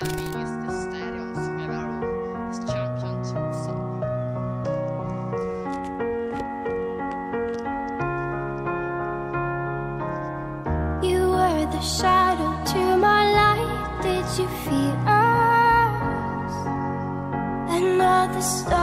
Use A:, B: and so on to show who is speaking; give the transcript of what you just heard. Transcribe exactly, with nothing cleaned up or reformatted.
A: mean just the stadion som är världens championship. Så.
B: You were the shadow to my light. Did you feel us? Another star.